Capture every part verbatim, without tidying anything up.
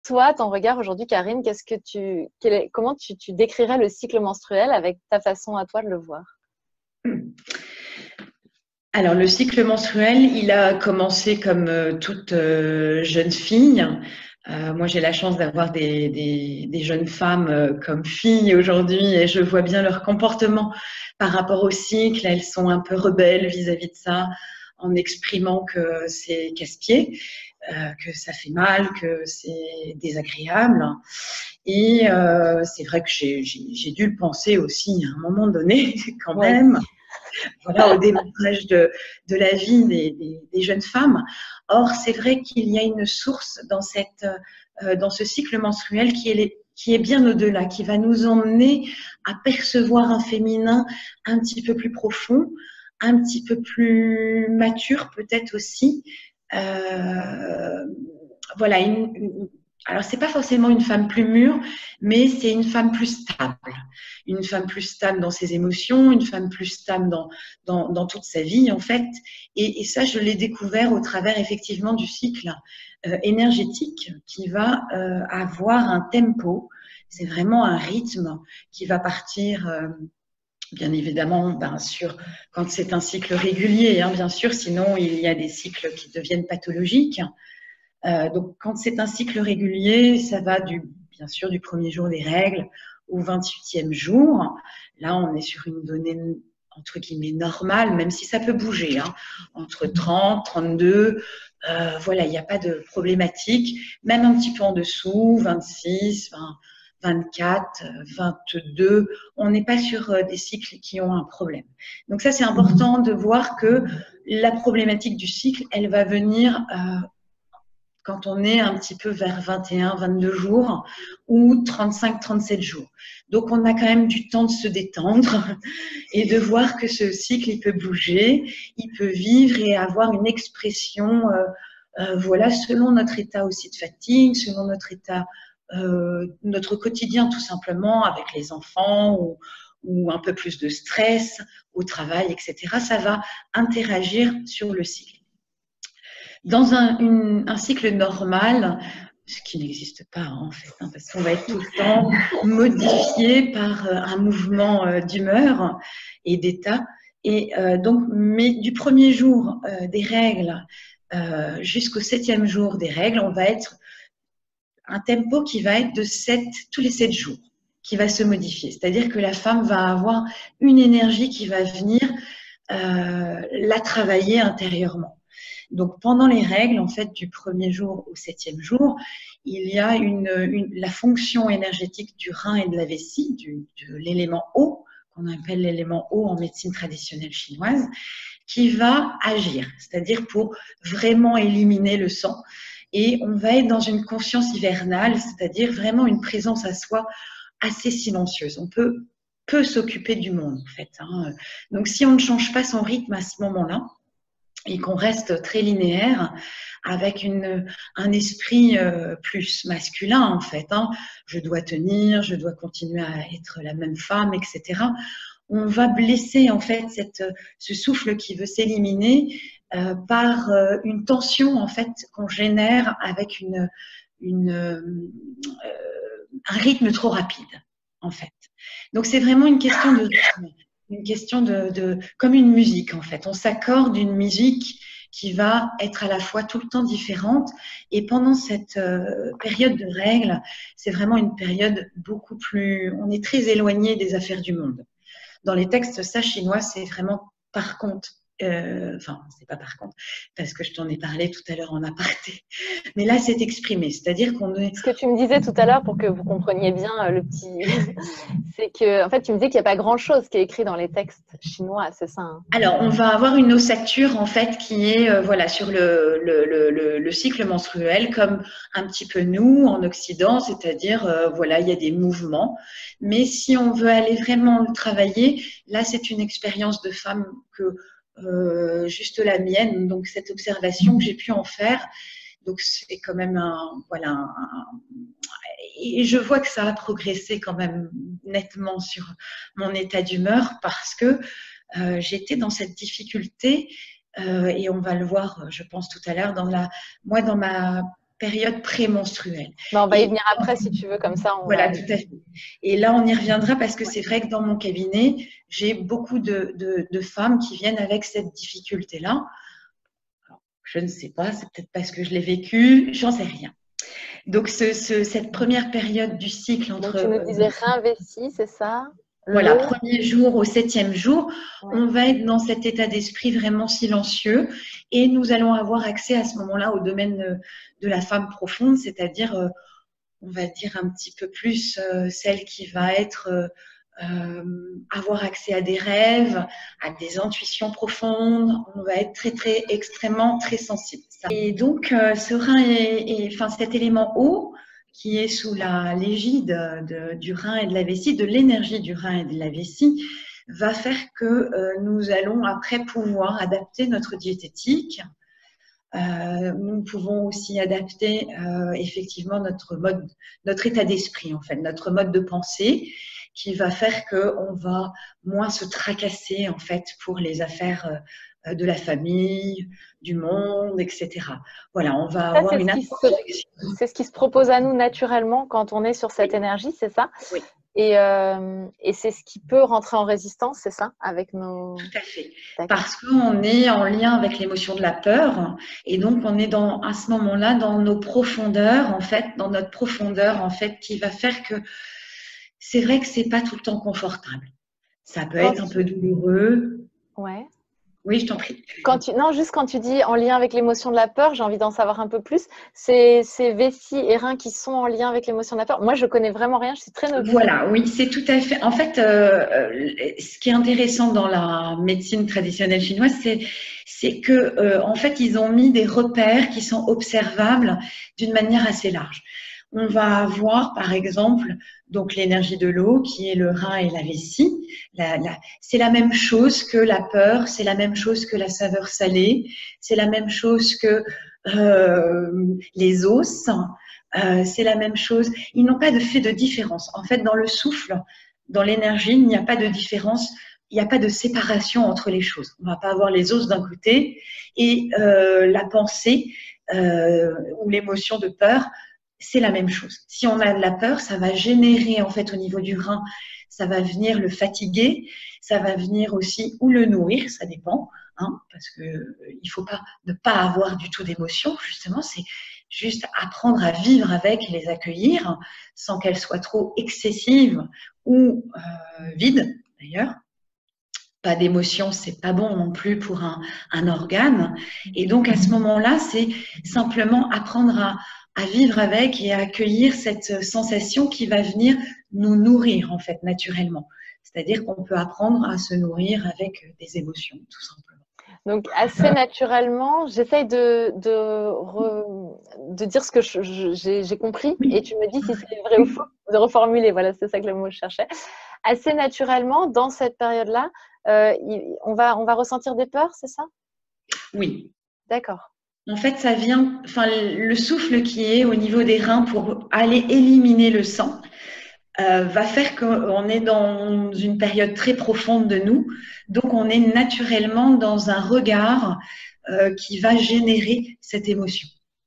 toi, ton regard aujourd'hui, Karine, qu'est-ce que tu, quel est, comment tu, tu décrirais le cycle menstruel avec ta façon à toi de le voir? Alors, le cycle menstruel, il a commencé comme euh, toute euh, jeune fille. Euh, moi, j'ai la chance d'avoir des, des, des jeunes femmes euh, comme filles aujourd'hui et je vois bien leur comportement par rapport au cycle. Elles sont un peu rebelles vis-à-vis de ça, en exprimant que c'est casse-pied, euh, que ça fait mal, que c'est désagréable. Et euh, c'est vrai que j'ai j'ai dû le penser aussi à un moment donné, quand Oui. même. Voilà, au démarrage de, de la vie des, des, des jeunes femmes. Or, c'est vrai qu'il y a une source dans, cette, euh, dans ce cycle menstruel qui est, qui est bien au-delà, qui va nous emmener à percevoir un féminin un petit peu plus profond, un petit peu plus mature peut-être aussi. Euh, voilà, une, une, alors c'est pas forcément une femme plus mûre, mais c'est une femme plus stable. Une femme plus stable dans ses émotions, une femme plus stable dans, dans, dans toute sa vie, en fait. Et, et ça, je l'ai découvert au travers, effectivement, du cycle euh, énergétique qui va euh, avoir un tempo. C'est vraiment un rythme qui va partir, euh, bien évidemment, ben, sur, quand c'est un cycle régulier, hein, bien sûr, sinon il y a des cycles qui deviennent pathologiques. Euh, donc, quand c'est un cycle régulier, ça va du, bien sûr du premier jour des règles au vingt-huitième jour. Là, on est sur une donnée entre guillemets normale, même si ça peut bouger, hein, entre trente, trente-deux. Euh, voilà, il n'y a pas de problématique. Même un petit peu en dessous, vingt-six, vingt, vingt-quatre, vingt-deux. On n'est pas sur des cycles qui ont un problème. Donc ça, c'est important de voir que la problématique du cycle, elle va venir euh, quand on est un petit peu vers vingt et un, vingt-deux jours ou trente-cinq, trente-sept jours. Donc, on a quand même du temps de se détendre et de voir que ce cycle, il peut bouger, il peut vivre et avoir une expression, euh, euh, voilà, selon notre état aussi de fatigue, selon notre état, euh, notre quotidien tout simplement, avec les enfants ou, ou un peu plus de stress au travail, et cetera. Ça va interagir sur le cycle. Dans un, une, un cycle normal, ce qui n'existe pas hein, en fait, hein, parce qu'on va être tout le temps modifié par euh, un mouvement euh, d'humeur et d'état. Et euh, donc, mais du premier jour euh, des règles euh, jusqu'au septième jour des règles, on va être un tempo qui va être de sept, tous les sept jours, qui va se modifier. C'est-à-dire que la femme va avoir une énergie qui va venir euh, la travailler intérieurement. Donc, pendant les règles, en fait, du premier jour au septième jour, il y a une, une, la fonction énergétique du rein et de la vessie, du, de l'élément eau, qu'on appelle l'élément eau en médecine traditionnelle chinoise, qui va agir, c'est-à-dire pour vraiment éliminer le sang. Et on va être dans une conscience hivernale, c'est-à-dire vraiment une présence à soi assez silencieuse. On peut, peut s'occuper du monde, en fait. Hein. Donc, si on ne change pas son rythme à ce moment-là, et qu'on reste très linéaire avec une, un esprit euh, plus masculin en fait. Hein. Je dois tenir, je dois continuer à être la même femme, et cetera. On va blesser en fait cette, ce souffle qui veut s'éliminer euh, par euh, une tension en fait qu'on génère avec une, une, euh, un rythme trop rapide en fait. Donc c'est vraiment une question de rythme. Une question de, de, comme une musique en fait. On s'accorde une musique qui va être à la fois tout le temps différente. Et pendant cette euh, période de règles, c'est vraiment une période beaucoup plus. On est très éloigné des affaires du monde. Dans les textes, ça chinois, c'est vraiment par contre. Euh, enfin, c'est pas par contre, parce que je t'en ai parlé tout à l'heure en aparté. Mais là, c'est exprimé, c'est-à-dire qu'on est. Ce que tu me disais tout à l'heure, pour que vous compreniez bien euh, le petit, c'est que, en fait, tu me disais qu'il n'y a pas grand-chose qui est écrit dans les textes chinois, c'est ça hein? Alors, on va avoir une ossature en fait qui est euh, voilà sur le, le, le, le cycle menstruel, comme un petit peu nous en Occident, c'est-à-dire euh, voilà, il y a des mouvements. Mais si on veut aller vraiment le travailler, là, c'est une expérience de femme que euh, juste la mienne, donc cette observation que j'ai pu en faire. Donc c'est quand même un voilà un, et je vois que ça a progressé quand même nettement sur mon état d'humeur parce que euh, j'étais dans cette difficulté euh, et on va le voir, je pense tout à l'heure dans la moi dans ma période prémenstruelle. Ben, on va Et, y venir après si tu veux, comme ça. On voilà, va... tout à fait. Et là, on y reviendra parce que c'est vrai que dans mon cabinet, j'ai beaucoup de, de, de femmes qui viennent avec cette difficulté-là. Je ne sais pas, c'est peut-être parce que je l'ai vécu, j'en sais rien. Donc, ce, ce, cette première période du cycle entre… Donc, tu nous disais rein, vessie, c'est ça? Voilà, Le... premier jour au septième jour, ouais. on va être dans cet état d'esprit vraiment silencieux et nous allons avoir accès à ce moment-là au domaine de la femme profonde, c'est-à-dire, on va dire un petit peu plus celle qui va être… Euh, avoir accès à des rêves, à des intuitions profondes, on va être très très extrêmement très sensible. Et donc euh, ce rein et enfin cet élément eau qui est sous la l'égide de, du rein et de la vessie, de l'énergie du rein et de la vessie, va faire que euh, nous allons après pouvoir adapter notre diététique. Euh, nous pouvons aussi adapter euh, effectivement notre mode, notre état d'esprit en fait, notre mode de pensée, qui va faire qu'on va moins se tracasser en fait pour les affaires euh, de la famille, du monde, et cetera. Voilà, on va ça, avoir une introspection. C'est ce qui se propose à nous naturellement quand on est sur cette oui. énergie, c'est ça? Oui. Et, euh, et c'est ce qui peut rentrer en résistance, c'est ça, avec nos… Tout à fait. Parce qu'on est en lien avec l'émotion de la peur, et donc on est dans, à ce moment-là dans nos profondeurs, en fait, dans notre profondeur, en fait, qui va faire que c'est vrai que c'est pas tout le temps confortable. Ça peut quand être un tu... peu douloureux. Ouais. Oui, je t'en prie. Quand tu... Non, juste quand tu dis en lien avec l'émotion de la peur, j'ai envie d'en savoir un peu plus. C'est ces vessie et reins qui sont en lien avec l'émotion de la peur. Moi, je connais vraiment rien, je suis très novice. Voilà, oui, c'est tout à fait. En fait, euh, ce qui est intéressant dans la médecine traditionnelle chinoise, c'est c'est que euh, en fait, ils ont mis des repères qui sont observables d'une manière assez large. On va avoir, par exemple, donc l'énergie de l'eau, qui est le rein et la vessie. La, la, c'est la même chose que la peur, c'est la même chose que la saveur salée, c'est la même chose que euh, les os, euh, c'est la même chose. Ils n'ont pas de fait de différence. En fait, dans le souffle, dans l'énergie, il n'y a pas de différence, il n'y a pas de séparation entre les choses. On ne va pas avoir les os d'un côté et euh, la pensée euh, ou l'émotion de peur, c'est la même chose. Si on a de la peur, ça va générer en fait au niveau du rein, ça va venir le fatiguer, ça va venir aussi ou le nourrir, ça dépend, hein, parce que il faut pas ne pas avoir du tout d'émotion. Justement, c'est juste apprendre à vivre avec et les accueillir sans qu'elles soient trop excessives ou euh, vides d'ailleurs. Pas d'émotion, c'est pas bon non plus pour un, un organe. Et donc à ce moment-là, c'est simplement apprendre à à vivre avec et à accueillir cette sensation qui va venir nous nourrir en fait naturellement. C'est-à-dire qu'on peut apprendre à se nourrir avec des émotions, tout simplement. Donc assez naturellement, j'essaye de, de, re, de dire ce que j'ai compris et tu me dis si c'est vrai ou faux, de reformuler, voilà, c'est ça que le mot que je cherchais. Assez naturellement, dans cette période-là, euh, on, va, on va ressentir des peurs, c'est ça? Oui. D'accord. En fait, ça vient, enfin, le souffle qui est au niveau des reins pour aller éliminer le sang euh, va faire qu'on est dans une période très profonde de nous. Donc, on est naturellement dans un regard euh, qui va générer cette émotion.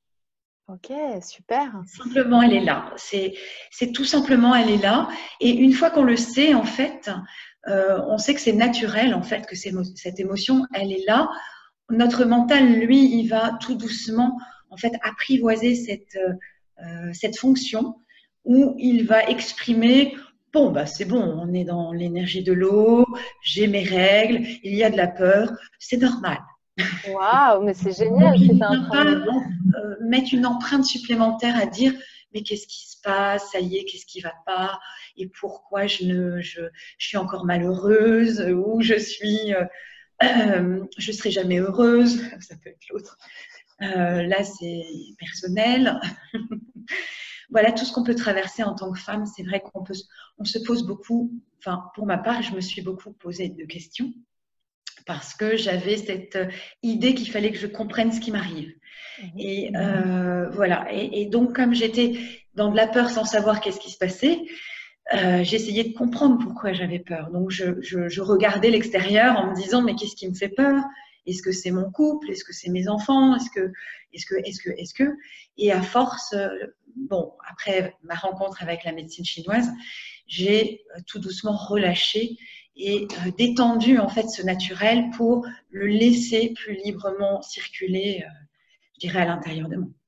Ok, super. Simplement, elle est là. C'est, c'est tout simplement, elle est là. Et une fois qu'on le sait, en fait, euh, on sait que c'est naturel, en fait, que cette émotion, elle est là. Notre mental, lui, il va tout doucement en fait apprivoiser cette, euh, cette fonction où il va exprimer bon, bah, c'est bon, on est dans l'énergie de l'eau, j'ai mes règles, il y a de la peur, c'est normal. Waouh, mais c'est génial. Donc, il ne va pas euh, mettre une empreinte supplémentaire à dire mais qu'est-ce qui se passe, ça y est, qu'est-ce qui ne va pas et pourquoi je, ne, je, je suis encore malheureuse ou je suis. Euh, Euh, je ne serai jamais heureuse, ça peut être l'autre. Euh, là, c'est personnel. Voilà tout ce qu'on peut traverser en tant que femme. C'est vrai qu'on peut, on se pose beaucoup, enfin, pour ma part, je me suis beaucoup posé de questions parce que j'avais cette idée qu'il fallait que je comprenne ce qui m'arrive. Et euh, voilà. Et, et donc, comme j'étais dans de la peur sans savoir qu'est-ce qui se passait, Euh, j'essayais de comprendre pourquoi j'avais peur. Donc, je, je, je regardais l'extérieur en me disant, mais qu'est-ce qui me fait peur? est-ce que c'est mon couple, est-ce que c'est mes enfants, est-ce que, est-ce que, est-ce que, est-ce que, et à force, bon, après ma rencontre avec la médecine chinoise, j'ai tout doucement relâché et détendu en fait ce naturel pour le laisser plus librement circuler, je dirais, à l'intérieur de moi.